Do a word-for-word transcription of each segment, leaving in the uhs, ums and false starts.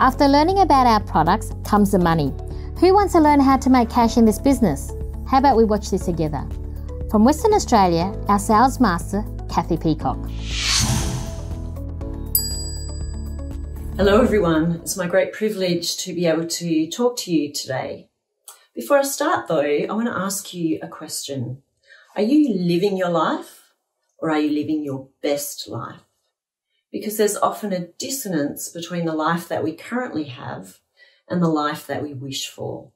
After learning about our products comes the money. Who wants to learn how to make cash in this business? How about we watch this together? From Western Australia, our sales master, Kathy Peacock. Hello everyone, it's my great privilege to be able to talk to you today. Before I start though, I want to ask you a question. Are you living your life or are you living your best life? Because there's often a dissonance between the life that we currently have and the life that we wish for.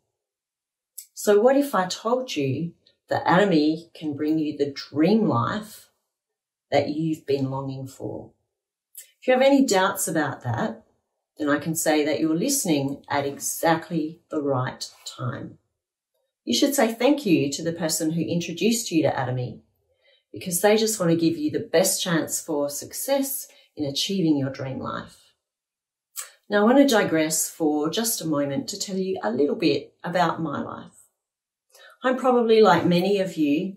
So what if I told you that Atomy can bring you the dream life that you've been longing for? If you have any doubts about that, then I can say that you're listening at exactly the right time. You should say thank you to the person who introduced you to Atomy, because they just want to give you the best chance for success in achieving your dream life. Now, I want to digress for just a moment to tell you a little bit about my life. I'm probably like many of you,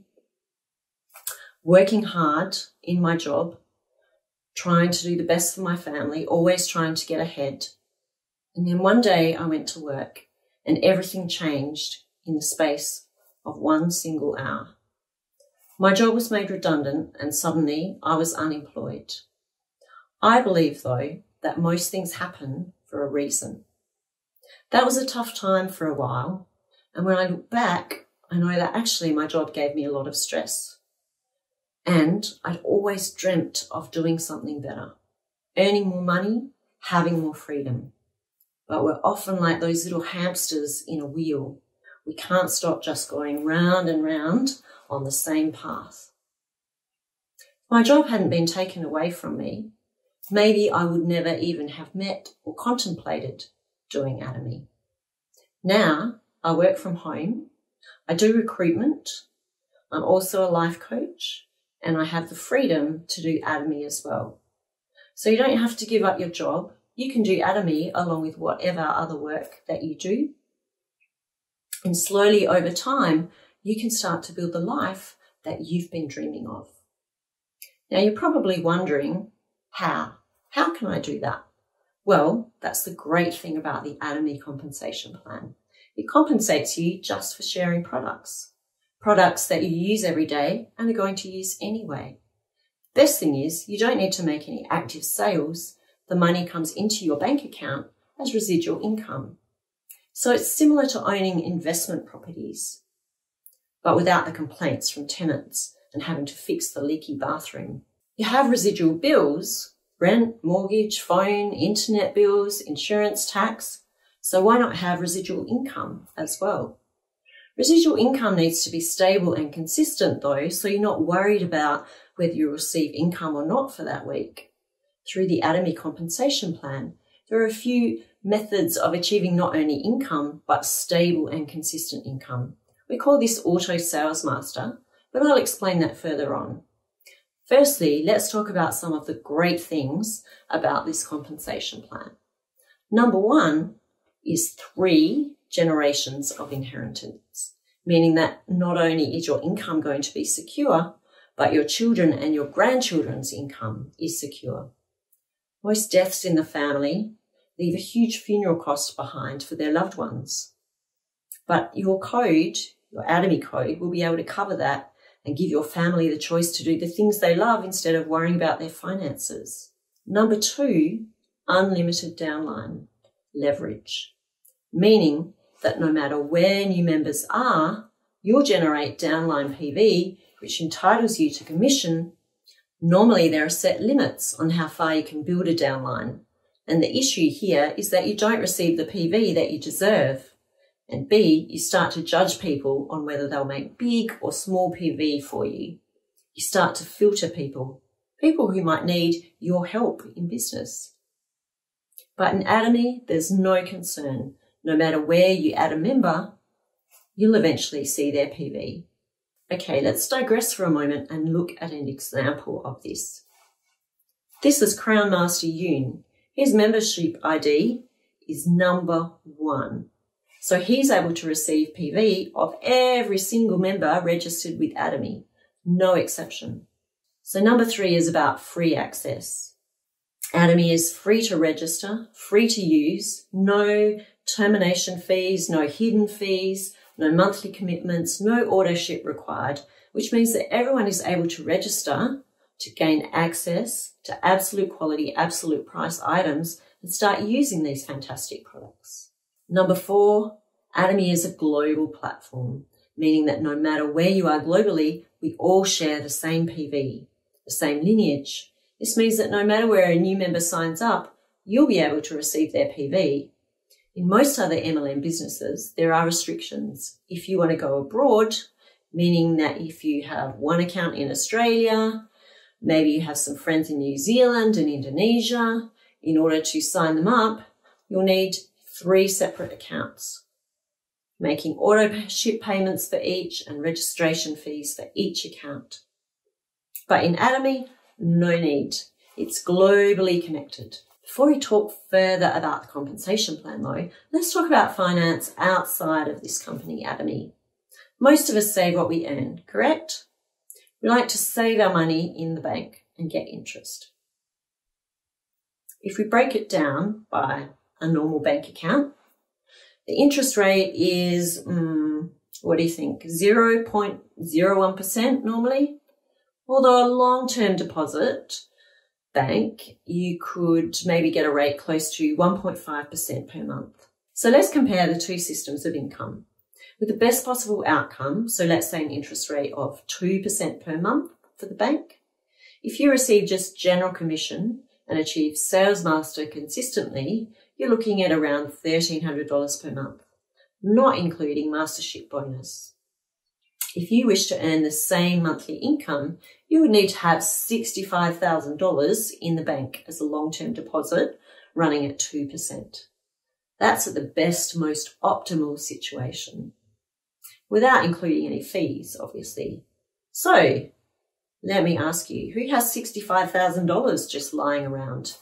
working hard in my job, trying to do the best for my family, always trying to get ahead. And then one day I went to work and everything changed in the space of one single hour. My job was made redundant and suddenly I was unemployed. I believe, though, that most things happen for a reason. That was a tough time for a while, and when I look back, I know that actually my job gave me a lot of stress. And I'd always dreamt of doing something better, earning more money, having more freedom. But we're often like those little hamsters in a wheel. We can't stop just going round and round on the same path. If my job hadn't been taken away from me, maybe I would never even have met or contemplated doing Atomy. Now I work from home, I do recruitment, I'm also a life coach, and I have the freedom to do Atomy as well. So you don't have to give up your job. You can do Atomy along with whatever other work that you do. And slowly over time, you can start to build the life that you've been dreaming of. Now you're probably wondering, how? How can I do that? Well, that's the great thing about the Atomy compensation plan. It compensates you just for sharing products. Products that you use every day and are going to use anyway. Best thing is you don't need to make any active sales. The money comes into your bank account as residual income. So it's similar to owning investment properties, but without the complaints from tenants and having to fix the leaky bathroom. You have residual bills, rent, mortgage, phone, internet bills, insurance, tax. So why not have residual income as well? Residual income needs to be stable and consistent though, so you're not worried about whether you receive income or not for that week. Through the Atomy compensation plan, there are a few methods of achieving not only income, but stable and consistent income. We call this Auto Sales Master, but I'll explain that further on. Firstly, let's talk about some of the great things about this compensation plan. Number one is three generations of inheritance, meaning that not only is your income going to be secure, but your children and your grandchildren's income is secure. Most deaths in the family leave a huge funeral cost behind for their loved ones. But your code, your Atomy code, will be able to cover that and give your family the choice to do the things they love instead of worrying about their finances. Number two, unlimited downline leverage, meaning that no matter where new members are, you'll generate downline P V, which entitles you to commission. Normally, there are set limits on how far you can build a downline. And the issue here is that you don't receive the P V that you deserve. And B, you start to judge people on whether they'll make big or small P V for you. You start to filter people, people who might need your help in business. But in Atomy, there's no concern. No matter where you add a member, you'll eventually see their P V. Okay, let's digress for a moment and look at an example of this. This is Crown Master Yoon. His membership I D is number one. So he's able to receive P V of every single member registered with Atomy, no exception. So number three is about free access. Atomy is free to register, free to use, no termination fees, no hidden fees, no monthly commitments, no auto-ship required, which means that everyone is able to register to gain access to absolute quality, absolute price items and start using these fantastic products. Number four, Atomy is a global platform, meaning that no matter where you are globally, we all share the same P V, the same lineage. This means that no matter where a new member signs up, you'll be able to receive their P V. In most other M L M businesses, there are restrictions. If you want to go abroad, meaning that if you have one account in Australia, maybe you have some friends in New Zealand and Indonesia, in order to sign them up, you'll need three separate accounts, making auto ship payments for each and registration fees for each account. But in Atomy, no need. It's globally connected. Before we talk further about the compensation plan though, let's talk about finance outside of this company, Atomy. Most of us save what we earn, correct? We like to save our money in the bank and get interest. If we break it down by a normal bank account, the interest rate is, um, what do you think, zero point zero one percent normally? Although a long-term deposit bank, you could maybe get a rate close to one point five percent per month. So let's compare the two systems of income. With the best possible outcome, so let's say an interest rate of two percent per month for the bank, if you receive just general commission and achieve sales master consistently, you're looking at around one thousand three hundred dollars per month, not including mastership bonus. If you wish to earn the same monthly income, you would need to have sixty-five thousand dollars in the bank as a long-term deposit running at two percent. That's at the best, most optimal situation, without including any fees, obviously. So let me ask you, who has sixty-five thousand dollars just lying around?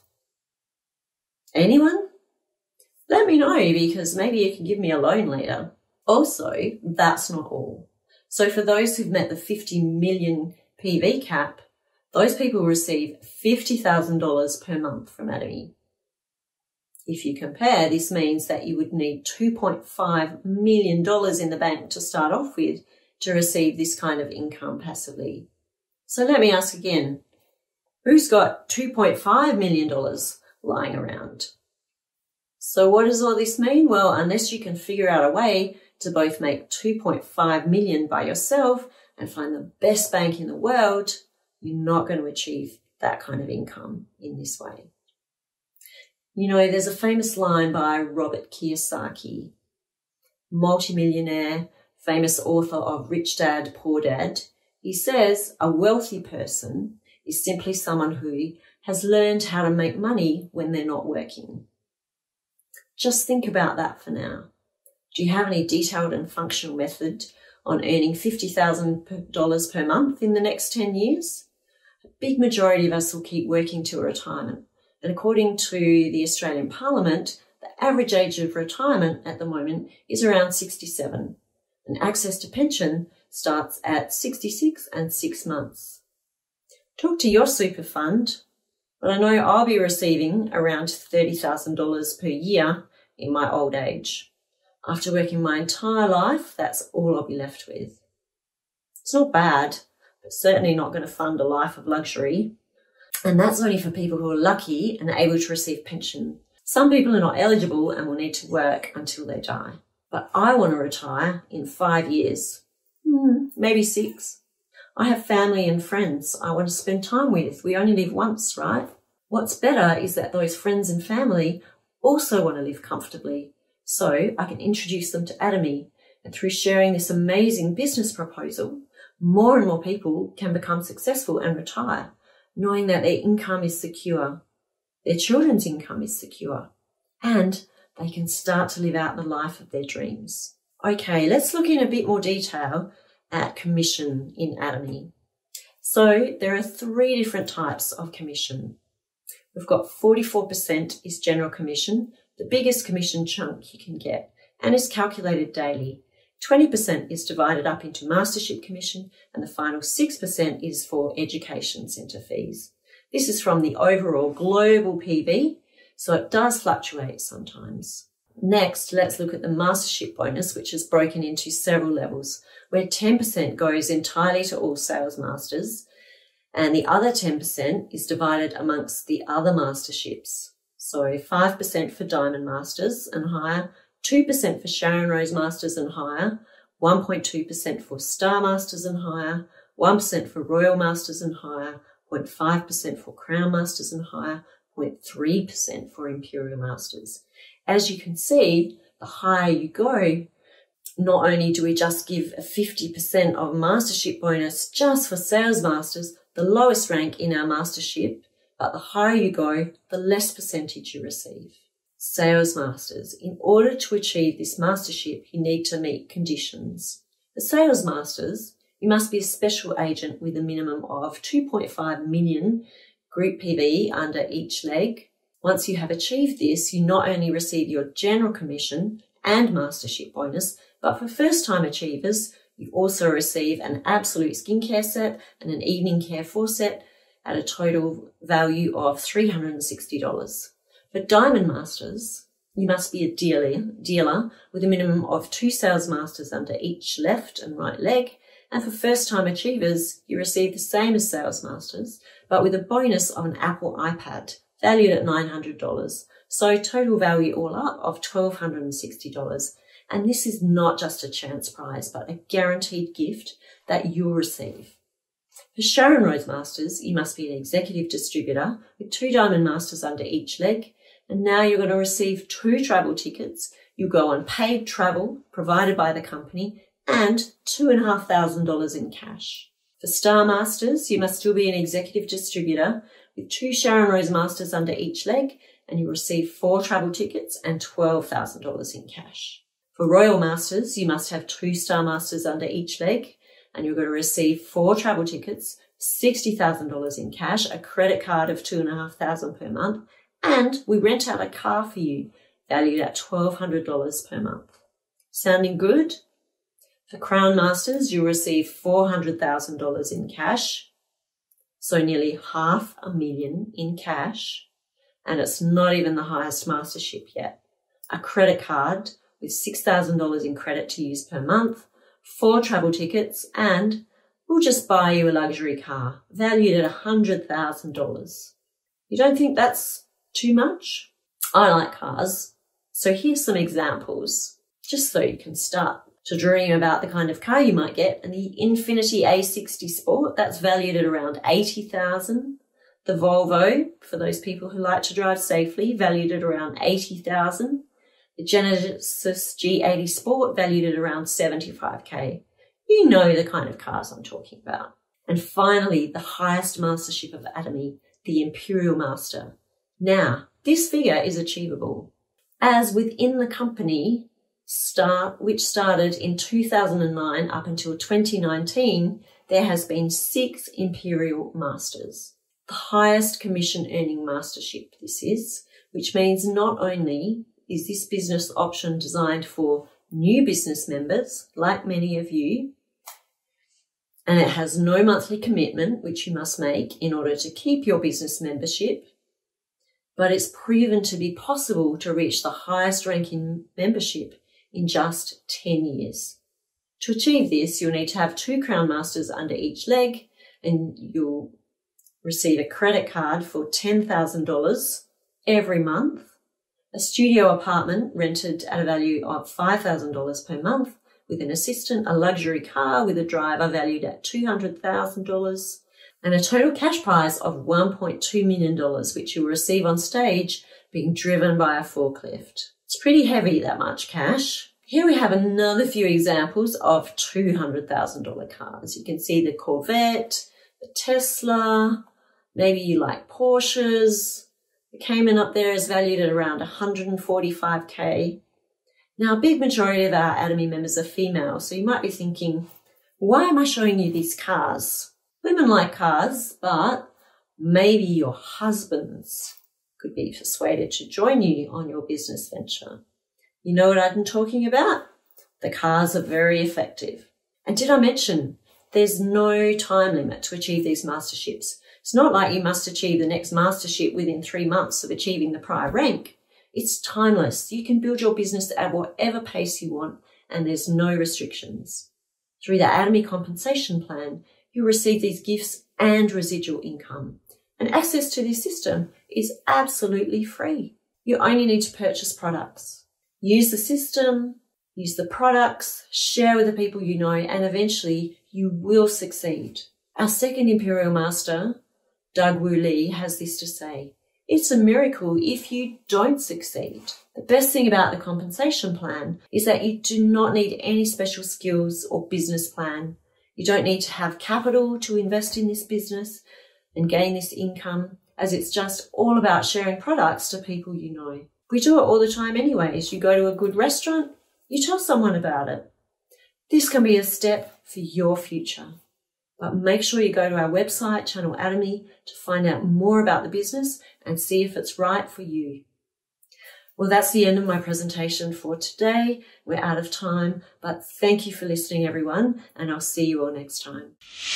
Anyone? Let me know, because maybe you can give me a loan later. Also, that's not all. So for those who've met the fifty million P V cap, those people receive fifty thousand dollars per month from Atomy. If you compare, this means that you would need two point five million dollars in the bank to start off with to receive this kind of income passively. So let me ask again, who's got two point five million dollars lying around? So what does all this mean? Well, unless you can figure out a way to both make two point five million dollars by yourself and find the best bank in the world, you're not going to achieve that kind of income in this way. You know, there's a famous line by Robert Kiyosaki, multimillionaire, famous author of Rich Dad, Poor Dad. He says a wealthy person is simply someone who has learned how to make money when they're not working. Just think about that for now. Do you have any detailed and functional method on earning fifty thousand dollars per month in the next ten years? A big majority of us will keep working to retirement. And according to the Australian Parliament, the average age of retirement at the moment is around sixty-seven. And access to pension starts at sixty-six and six months. Talk to your super fund, but I know I'll be receiving around thirty thousand dollars per year in my old age. After working my entire life, that's all I'll be left with. It's not bad, but certainly not going to fund a life of luxury. And that's only for people who are lucky and are able to receive pension. Some people are not eligible and will need to work until they die. But I want to retire in five years, hmm, maybe six. I have family and friends I want to spend time with. We only live once, right? What's better is that those friends and family also want to live comfortably. So I can introduce them to Atomy, and through sharing this amazing business proposal, more and more people can become successful and retire, knowing that their income is secure, their children's income is secure, and they can start to live out the life of their dreams. Okay, let's look in a bit more detail at commission in Atomy. So there are three different types of commission. We've got forty-four percent is general commission, the biggest commission chunk you can get, and is calculated daily. twenty percent is divided up into mastership commission, and the final six percent is for education centre fees. This is from the overall global P V, so it does fluctuate sometimes. Next, let's look at the mastership bonus, which is broken into several levels, where ten percent goes entirely to all sales masters, and the other ten percent is divided amongst the other masterships. So five percent for Diamond Masters and higher, two percent for Sharon Rose Masters and higher, one point two percent for Star Masters and higher, one percent for Royal Masters and higher, zero point five percent for Crown Masters and higher, zero point three percent for Imperial Masters. As you can see, the higher you go, not only do we just give a fifty percent of mastership bonus just for Sales Masters, the lowest rank in our mastership, but the higher you go, the less percentage you receive. Sales Masters. In order to achieve this mastership, you need to meet conditions. For Sales Masters, you must be a special agent with a minimum of two point five million group P V under each leg. Once you have achieved this, you not only receive your general commission and mastership bonus, but for first-time achievers, you also receive an absolute skincare set and an evening care four set at a total value of three hundred sixty dollars. For Diamond Masters, you must be a dealer, dealer with a minimum of two sales masters under each left and right leg. And for first-time achievers, you receive the same as sales masters, but with a bonus of an Apple iPad valued at nine hundred dollars. So total value all up of one thousand two hundred sixty dollars. And this is not just a chance prize, but a guaranteed gift that you'll receive. For Sharon Rose Masters, you must be an executive distributor with two Diamond Masters under each leg. And now you're going to receive two travel tickets. You go on paid travel provided by the company and two thousand five hundred dollars in cash. For Star Masters, you must still be an executive distributor with two Sharon Rose Masters under each leg, and you receive four travel tickets and twelve thousand dollars in cash. For Royal Masters, you must have two Star Masters under each leg, and you're going to receive four travel tickets, sixty thousand dollars in cash, a credit card of two thousand five hundred dollars per month, and we rent out a car for you, valued at twelve hundred dollars per month. Sounding good? For Crown Masters, you'll receive four hundred thousand dollars in cash, so nearly half a million in cash, and it's not even the highest mastership yet. A credit card with six thousand dollars in credit to use per month, four travel tickets, and we'll just buy you a luxury car valued at one hundred thousand dollars. You don't think that's too much? I like cars, so here's some examples, just so you can start to dream about the kind of car you might get. And the Infiniti A sixty Sport, that's valued at around eighty thousand dollars. The Volvo, for those people who like to drive safely, valued at around eighty thousand dollars. The Genesis G eighty Sport, valued at around seventy-five K. You know the kind of cars I'm talking about. And finally, the highest mastership of Atomy, the Imperial Master. Now, this figure is achievable, as within the company, start, which started in two thousand nine up until twenty nineteen, there has been six Imperial Masters. The highest commission earning mastership this is, which means not only is this business option designed for new business members, like many of you, and it has no monthly commitment, which you must make in order to keep your business membership, but it's proven to be possible to reach the highest ranking membership in just ten years. To achieve this, you'll need to have two Crown Masters under each leg, and you'll receive a credit card for ten thousand dollars every month, a studio apartment rented at a value of five thousand dollars per month with an assistant, a luxury car with a driver valued at two hundred thousand dollars, and a total cash prize of one point two million dollars, which you'll receive on stage being driven by a forklift. It's pretty heavy, that much cash. Here we have another few examples of two hundred thousand dollars cars. You can see the Corvette, the Tesla, maybe you like Porsches. The Cayman up there is valued at around one hundred forty-five K. Now, a big majority of our Atomy members are female, so you might be thinking, why am I showing you these cars? Women like cars, but maybe your husbands could be persuaded to join you on your business venture. You know what I'm talking about? The cars are very effective. And did I mention there's no time limit to achieve these masterships? It's not like you must achieve the next mastership within three months of achieving the prior rank. It's timeless. You can build your business at whatever pace you want, and there's no restrictions. Through the Atomy compensation plan, you'll receive these gifts and residual income. And access to this system is absolutely free. You only need to purchase products. Use the system, use the products, share with the people you know, and eventually you will succeed. Our second Imperial Master, Doug Woo Lee, has this to say: it's a miracle if you don't succeed. The best thing about the compensation plan is that you do not need any special skills or business plan. You don't need to have capital to invest in this business and gain this income, as it's just all about sharing products to people you know. We do it all the time anyways. You go to a good restaurant, you tell someone about it. This can be a step for your future. But make sure you go to our website, Channel Atomy, to find out more about the business and see if it's right for you. Well, that's the end of my presentation for today. We're out of time, but thank you for listening, everyone, and I'll see you all next time.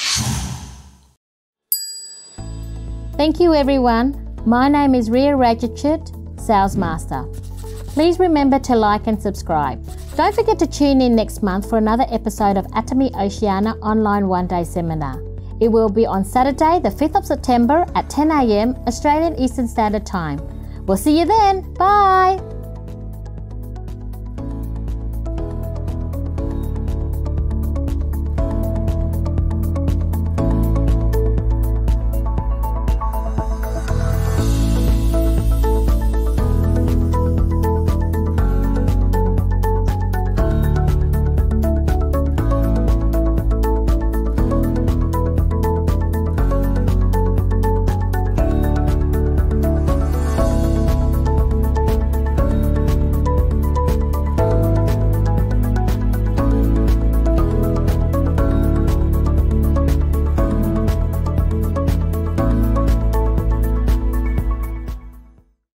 Thank you, everyone. My name is Ria Radjatjut, Sales Master. Please remember to like and subscribe. Don't forget to tune in next month for another episode of Atomy Oceania online one-day seminar. It will be on Saturday, the fifth of September at ten a m Australian Eastern Standard Time. We'll see you then. Bye.